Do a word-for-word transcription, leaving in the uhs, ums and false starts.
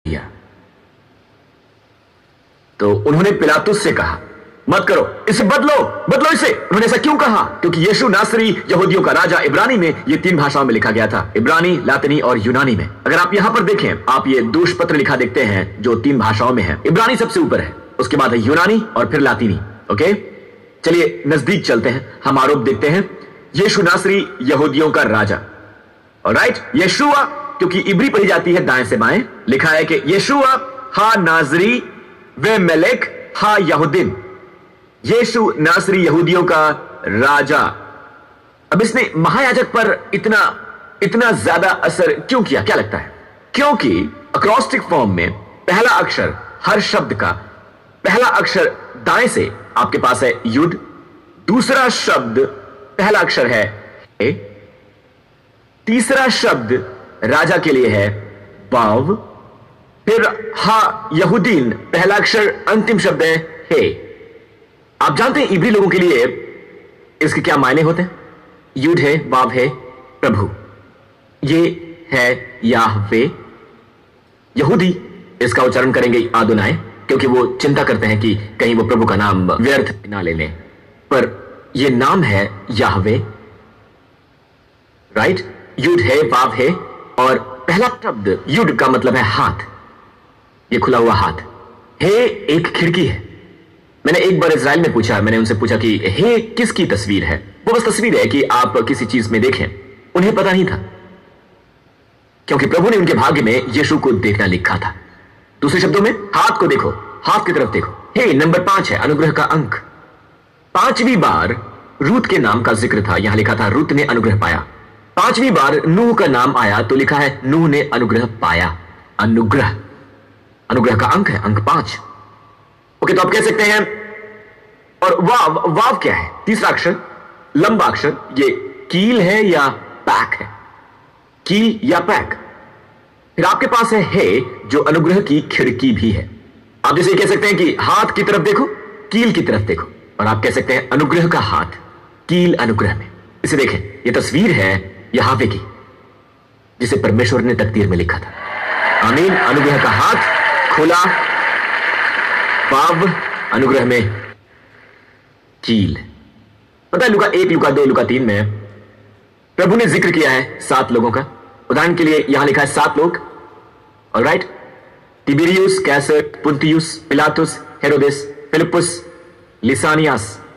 दिया। तो उन्होंने पिलातुस से कहा, मत करो, इसे बदलो, बदलो इसे। उन्होंने ऐसा क्यों कहा? क्योंकि यीशु नासरी यहूदियों का राजा। इब्रानी में ये तीन भाषाओं में लिखा गया था, इब्रानी, लातिनी और यूनानी में। अगर आप यहां पर देखें, आप ये दूषपत्र लिखा देखते हैं जो तीन भाषाओं में है। इब्रानी सबसे ऊपर है, उसके बाद है यूनानी और फिर लातिनी। ओके, चलिए नजदीक चलते हैं, हम आरोप देखते हैं। यीशु नासरी यहूदियों का राजा। ऑलराइट, यशुआ क्योंकि इब्री पढ़ी जाती है दाएं से बाएं, लिखा है कि यशुआ हा नाजरी वे मेलेक हा यहूदिन। यीशु नासरी यहूदियों का राजा। अब इसने महायाजक पर इतना इतना ज्यादा असर क्यों किया, क्या लगता है? क्योंकि अक्रॉस्टिक फॉर्म में पहला अक्षर हर शब्द का, पहला अक्षर दाएं से आपके पास है युद, दूसरा शब्द पहला अक्षर है ए, तीसरा शब्द राजा के लिए है वाव, फिर हा यहूदीन पहला अक्षर अंतिम शब्द है हे। आप जानते हैं इब्री लोगों के लिए इसके क्या मायने होते हैं? युद है, वाव है, प्रभु, ये है याहवे। यहूदी इसका उच्चारण करेंगे आदोनाय, क्योंकि वो चिंता करते हैं कि कहीं वो प्रभु का नाम व्यर्थ ना ले लें, पर ये नाम है याहवे। राइट, युद है, वाव है, और पहला शब्द युद का मतलब है हाथ, ये खुला हुआ हाथ। हे एक खिड़की है। मैंने एक बार इजराइल में पूछा, मैंने उनसे पूछा कि हे किसकी तस्वीर है? वो बस तस्वीर है कि आप किसी चीज में देखें। उन्हें पता नहीं था, क्योंकि प्रभु ने उनके भाग्य में यीशु को देखना लिखा था। दूसरे शब्दों में, हाथ को देखो, हाथ की तरफ देखो। हे नंबर पांच है, अनुग्रह का अंक। पांचवी बार रूत के नाम का जिक्र था, यहां लिखा था रूत ने अनुग्रह पाया। पांचवी बार नूह का नाम आया तो लिखा है नूह ने अनुग्रह पाया। अनुग्रह, अनुग्रह का अंक है, अंक पांच। ओके, तो आप कह सकते हैं, और वाव, वाव क्या है? तीसरा अक्षर, लंबा अक्षर, ये कील है या पैक है? कील या पैक। फिर आपके पास है हे, जो अनुग्रह की खिड़की भी है। आप जैसे कह सकते हैं कि हाथ की तरफ देखो, कील की तरफ देखो, और आप कह सकते हैं अनुग्रह का हाथ, कील अनुग्रह में। इसे देखें, यह तस्वीर है यहावे की, जिसे परमेश्वर ने तकदीर में लिखा था। आमीन। अनुग्रह का हाथ खुला, वाव अनुग्रह में कील। पता है लुका एक, लुका दो, लुका तीन में प्रभु ने जिक्र किया है सात लोगों का। उदाहरण के लिए यहां लिखा है सात लोग। ऑलराइट, तिबिरियुस, कैसर, पुंतियुस, पिलातुस, हेरोदेस, फिलिपुस, लिसानियास,